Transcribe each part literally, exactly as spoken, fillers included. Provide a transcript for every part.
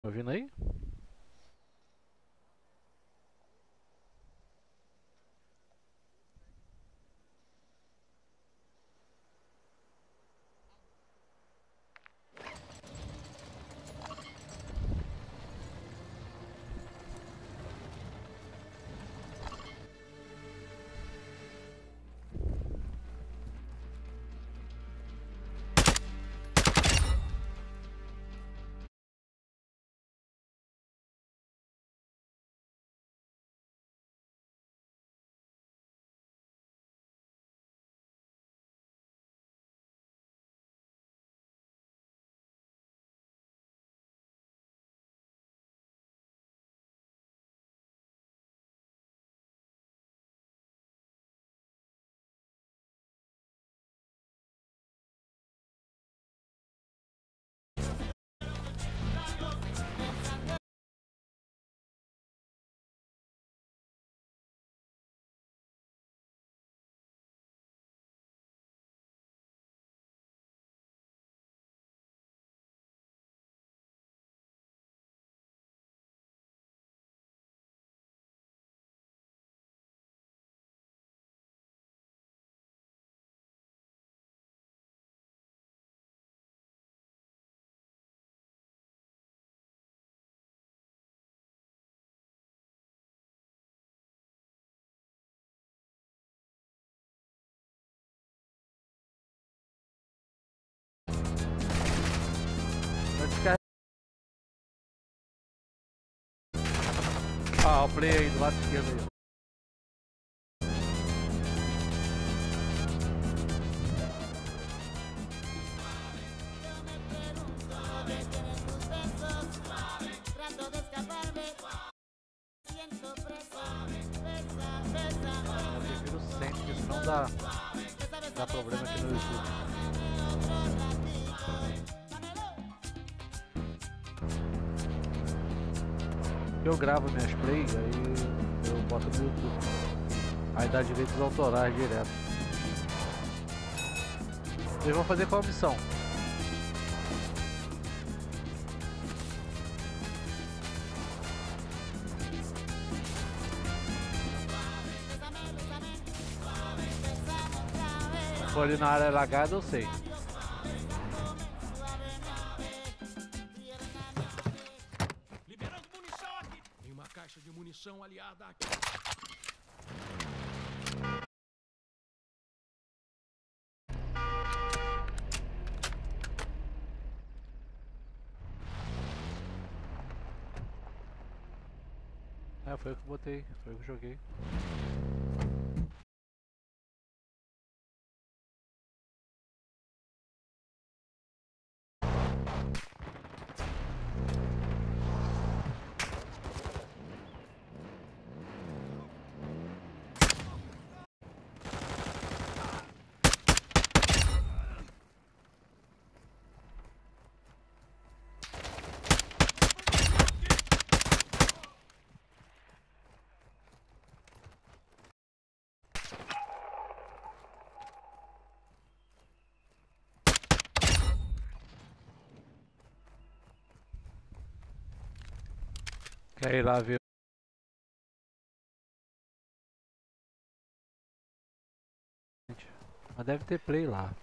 Tá ouvindo aí? Vai descarregar. Ah, o play aí do lado esquerdo aí. Eu prefiro sempre, porque senão dá, dá problema aqui no YouTube. Eu gravo minhas plays, aí eu boto no YouTube. Aí dá direitos autorais direto. Vocês vão fazer qual missão? Se for ali na área lagada, eu sei. Liberando munição aqui! Tem uma caixa de munição aliada aqui. É, foi o que eu botei, foi o que eu joguei. Quer ir lá ver? Mas deve ter play lá.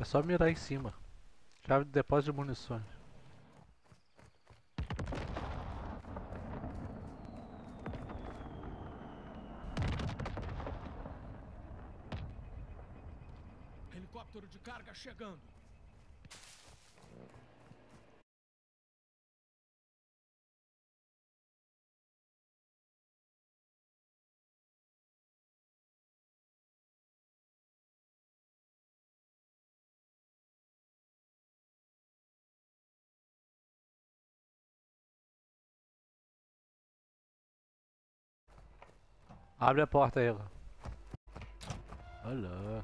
É só mirar em cima. Chave de depósito de munições. Helicóptero de carga chegando. Abre a porta aí, lá. Olha.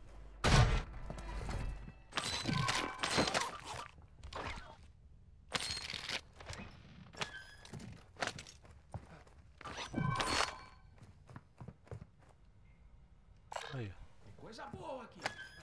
Aí. Tem coisa boa aqui.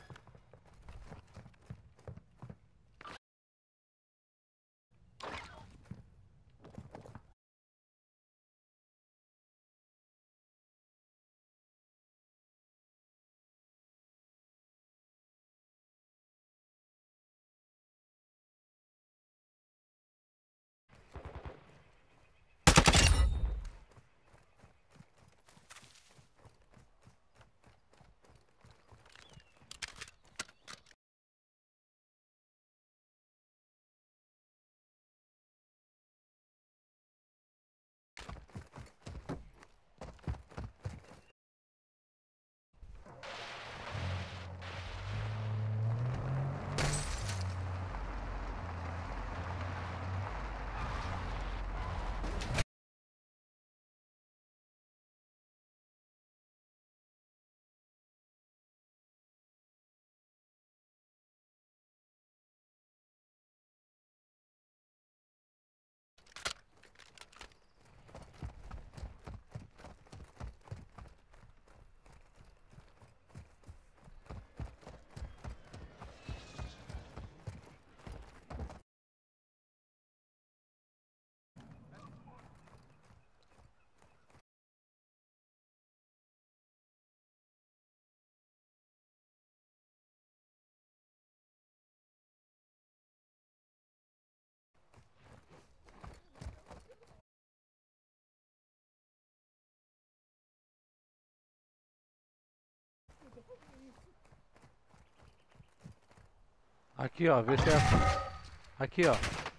Aqui, ó, vê se é. Aqui, ó.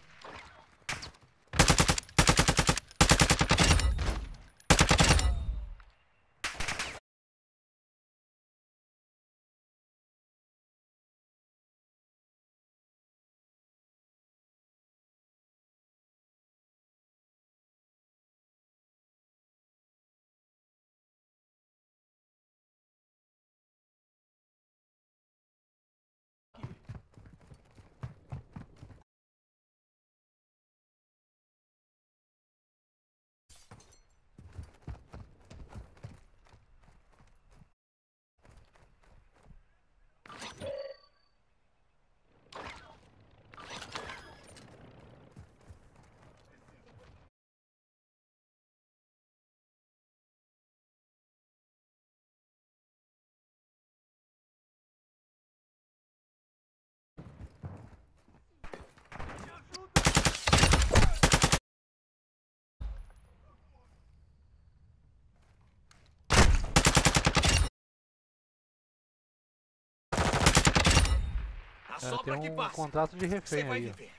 É, tem um contrato de refém aí, ó.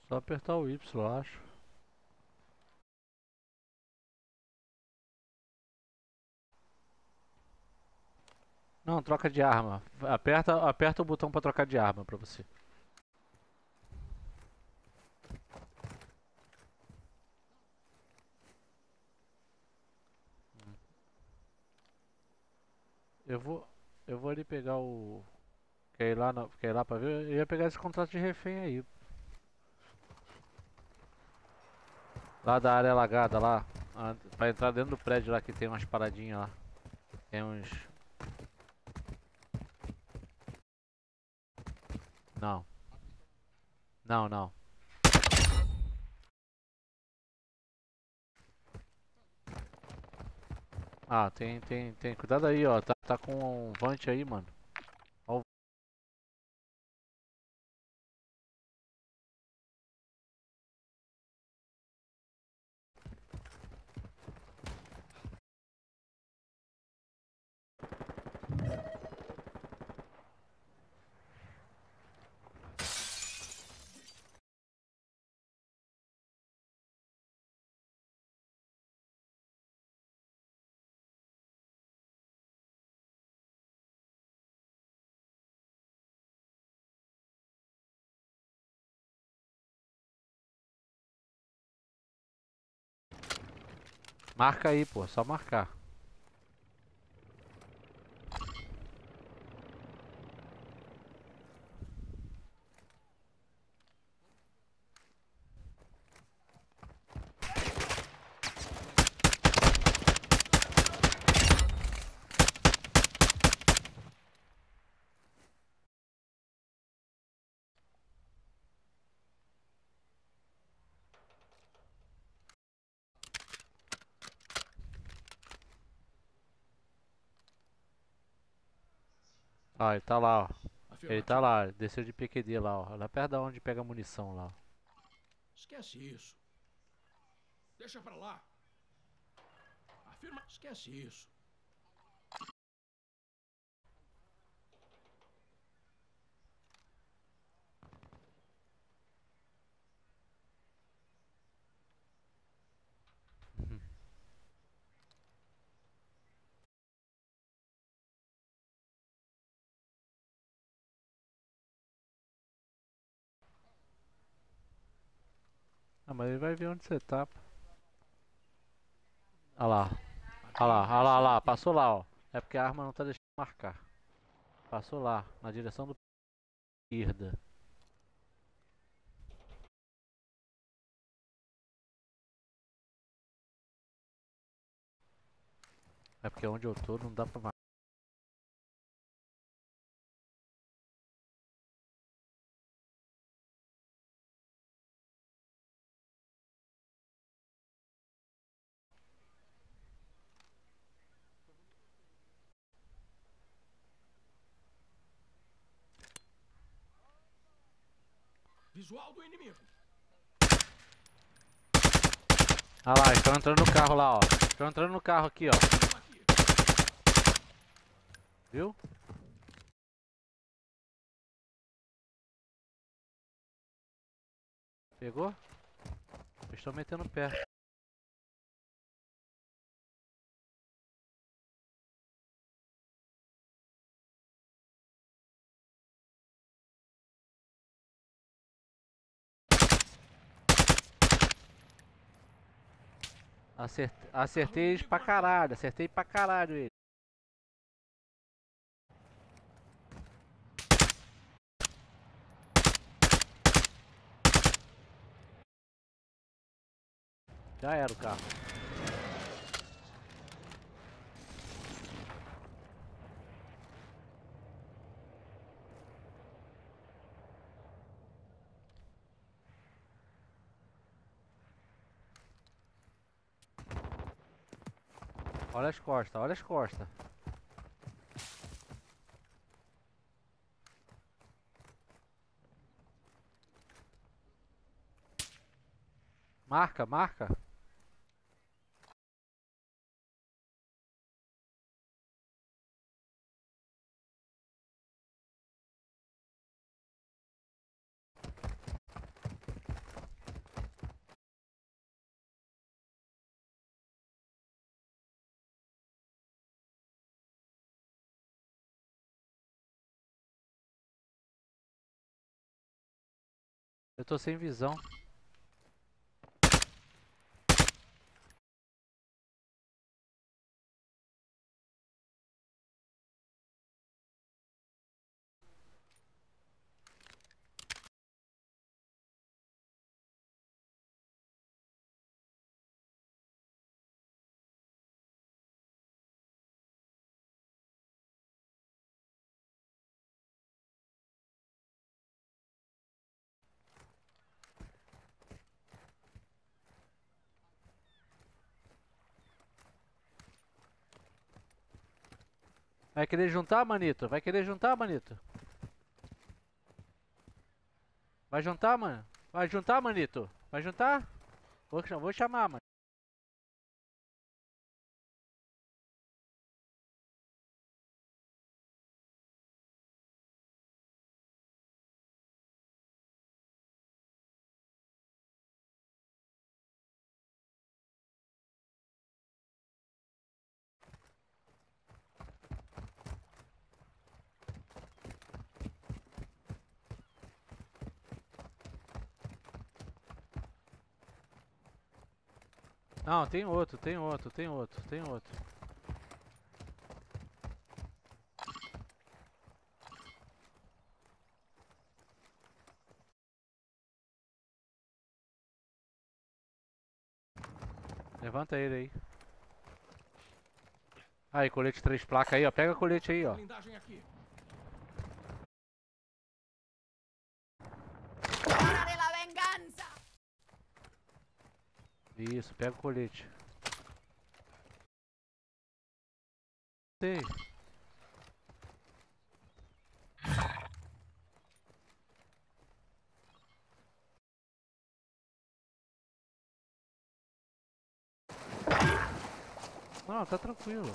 Só apertar o Y, eu acho. Não, troca de arma. Aperta, aperta o botão pra trocar de arma pra você. Eu vou, eu vou ali pegar o... Quer ir lá, na, quer ir lá pra ver? Eu ia pegar esse contrato de refém aí. Lá da área alagada lá. Pra entrar dentro do prédio lá que tem umas paradinhas lá. Tem uns... Não. Não, não. Ah, tem, tem, tem. Cuidado aí, ó. Tá, tá com um Vant aí, mano. Ó o... Marca aí, pô. Só marcar. Ó, ele tá lá, ó. Ele tá lá, desceu de P Q D lá, ó. Lá perto da onde pega munição lá. Esquece isso. Deixa pra lá. Afirma. Esquece isso. Ah, mas ele vai ver onde você tá. Olha lá. Olha lá, olha lá, olha lá. Passou lá, ó. É porque a arma não tá deixando marcar. Passou lá, na direção do esquerda. É porque onde eu tô não dá pra marcar. Visual do inimigo. Olha lá, estão entrando no carro lá, ó. Estão entrando no carro aqui, ó. Viu? Pegou? Eles estão metendo pé. Acertei, acertei eles pra caralho, acertei pra caralho eles. Já era o carro. Olha as costas, olha as costas. Marca, marca. Eu tô sem visão. Vai querer juntar, manito? Vai querer juntar, manito? Vai juntar, mano? Vai juntar, manito? Vai juntar? Vou, vou chamar, mano. Não, tem outro, tem outro, tem outro, tem outro. Levanta ele aí. Aí, colete três placas aí, ó. Pega o colete aí, ó. Blindagem aqui. ¡Hora de la venganza! Isso, pega o colete. Sei. Não, tá tranquilo.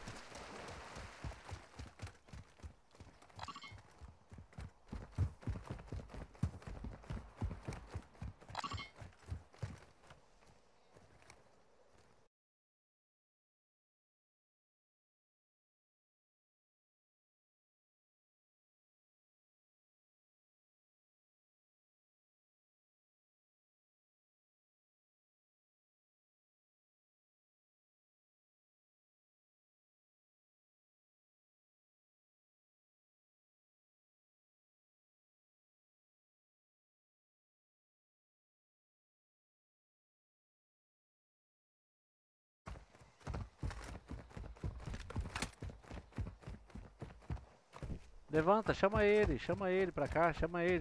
Levanta, chama ele, chama ele pra cá, chama ele.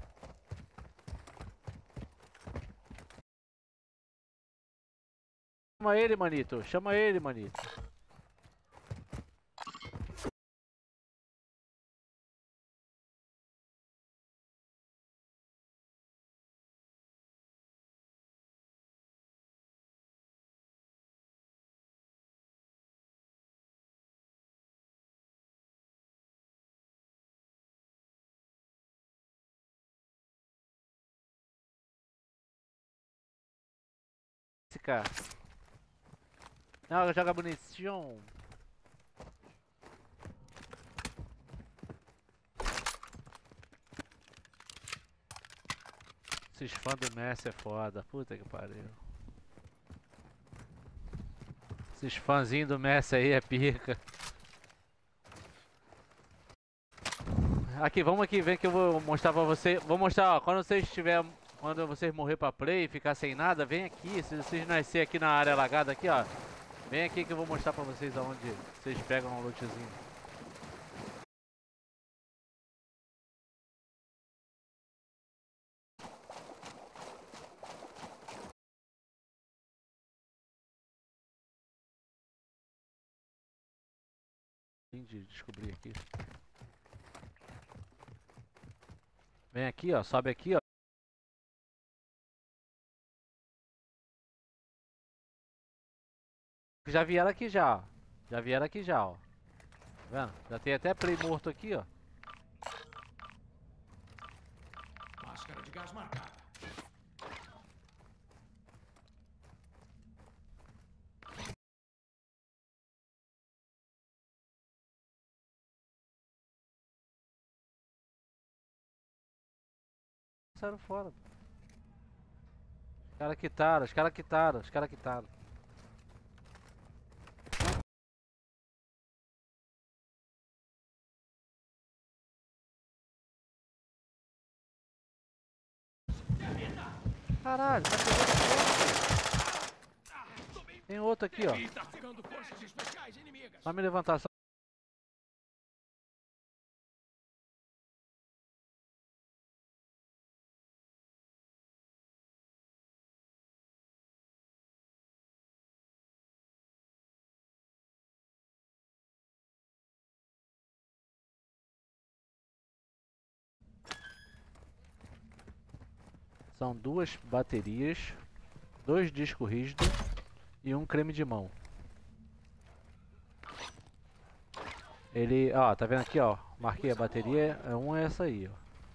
Chama ele, manito, chama ele, manito. Esse cara. Não, joga munição. Esses fãs do Messi é foda, puta que pariu. Esses fãzinhos do Messi aí é pica. Aqui, vamos aqui, vem que eu vou mostrar pra você. Vou mostrar, ó, quando vocês estiver, quando vocês morrer pra play e ficar sem nada, vem aqui. Se vocês nascer aqui na área alagada aqui, ó. Vem aqui que eu vou mostrar pra vocês aonde vocês pegam um lootzinho. Fim de descobrir aqui. Vem aqui, ó, sobe aqui, ó. Já vieram aqui já, ó. Já vieram aqui já, ó. Tá vendo? Já tem até play morto aqui, ó. Máscara de gás marcada. Saíram fora. Os caras quitaram, os caras quitaram, os caras quitaram. Caralho, tá pegando fogo. Tem outro aqui, ó. Tá ficando forças especiais inimigas. Vai me levantar só. São duas baterias, dois discos rígidos e um creme de mão. Ele, ó, tá vendo aqui, ó? Marquei a bateria, é um é essa aí, ó.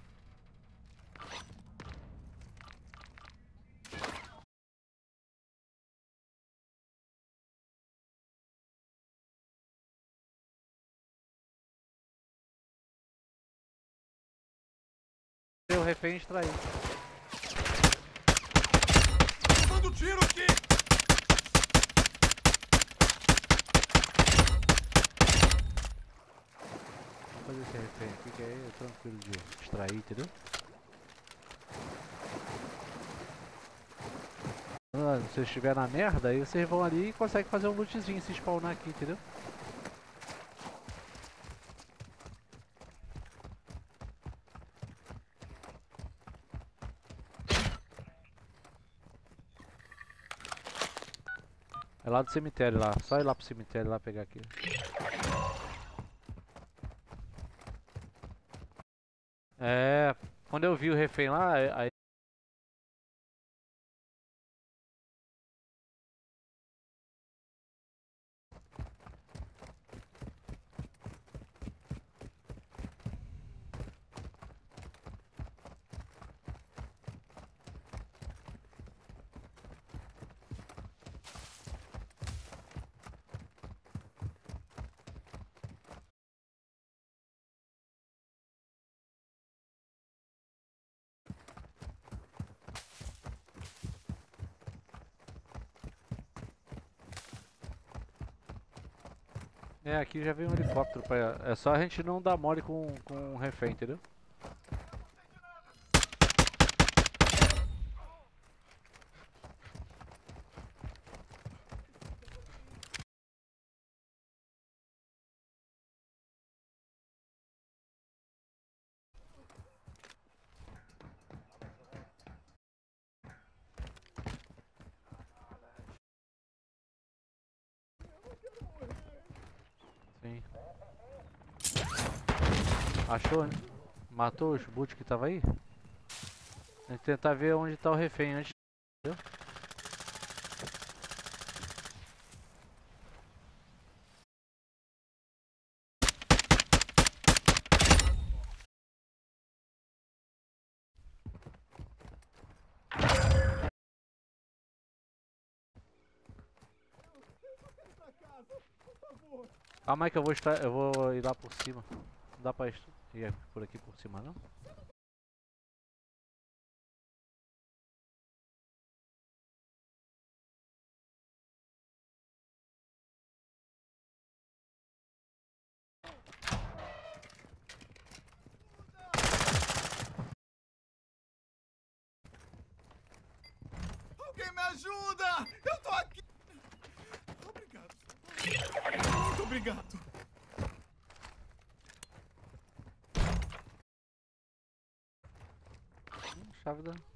O refém extrair. Dando tiro aqui. Vou fazer esse refém aqui que aí é tranquilo de extrair, entendeu? Ah, se vocês estiver na merda, aí vocês vão ali e conseguem fazer um lootzinho, se spawnar aqui, entendeu? É lá do cemitério lá, só ir lá pro cemitério lá pegar aqui. É, quando eu vi o refém lá, aí... É, aqui já veio um helicóptero pra... É só a gente não dar mole com, com um refém, entendeu? Sim. Achou, né? Matou os boot que tava aí? Tem que tentar ver onde tá o refém antes, entendeu? Calma aí que eu vou estar, eu vou ir lá por cima. Não dá pra ir por aqui por cima não? Alguém me ajuda! Eu tô aqui! Obrigado. Muito obrigado. Chave da...